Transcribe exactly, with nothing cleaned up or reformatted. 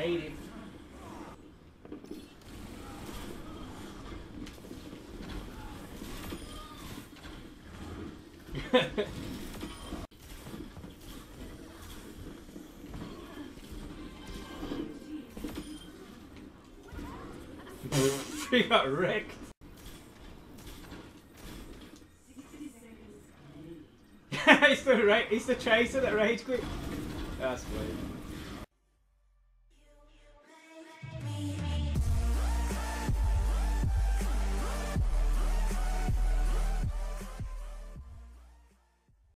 hate him. He got wrecked. He's the right. He's the chaser that rage quit. That's weird.